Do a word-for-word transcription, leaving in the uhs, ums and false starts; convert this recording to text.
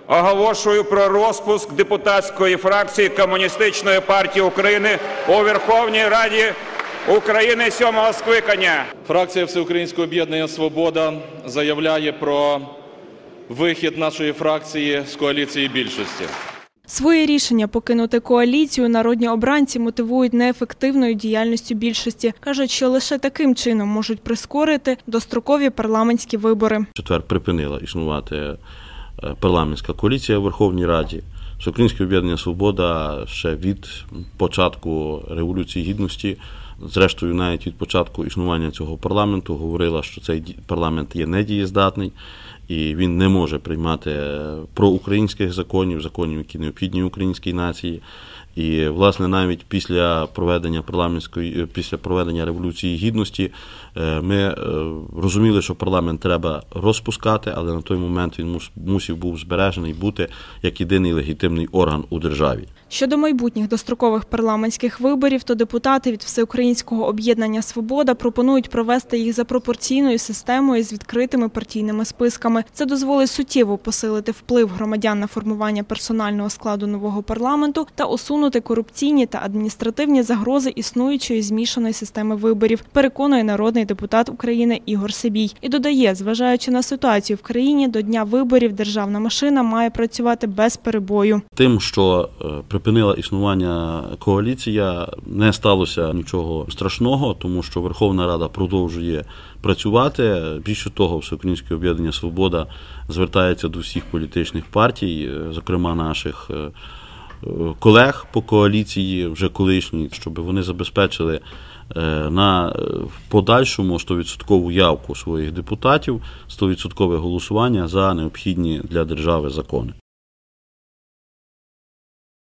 Оголошую про розпуск депутатської фракції Комуністичної партії України у Верховній Раді України сьомого скликання. Фракція Всеукраїнського об'єднання «Свобода» заявляє про вихід нашої фракції з коаліції більшості. Своє рішення покинути коаліцію народні обранці мотивують неефективною діяльністю більшості. Кажуть, що лише таким чином можуть прискорити дострокові парламентські вибори. В четвер припинила існувати парламентська коаліція в Верховній Раді. Всеукраїнське об'єднання «Свобода» ще від початку Революції Гідності, зрештою навіть від початку існування цього парламенту, говорила, що цей парламент є недієздатний і він не може приймати проукраїнських законів, законів, які необхідні українській нації. І, власне, навіть після проведення парламентської, після проведення Революції Гідності ми розуміли, що парламент треба розпускати, але на той момент він мусив був збережений бути як єдиний легітимний орган у державі. Щодо майбутніх дострокових парламентських виборів, то депутати від Всеукраїнського об'єднання «Свобода» пропонують провести їх за пропорційною системою з відкритими партійними списками. Це дозволить суттєво посилити вплив громадян на формування персонального складу нового парламенту та усунути корупційні та адміністративні загрози існуючої змішаної системи виборів, переконує народний депутат України Ігор Сибій. І додає, зважаючи на ситуацію в країні, до дня виборів державна машина має працювати без перебою. Тим, що припинила існування коаліція, не сталося нічого страшного, тому що Верховна Рада продовжує працювати. Більше того, Всеукраїнське об'єднання «Свобода» звертається до всіх політичних партій, зокрема наших колег по коаліції, вже колишній, щоб вони забезпечили на подальшому сто відсотків явку своїх депутатів, сто відсотків голосування за необхідні для держави закони.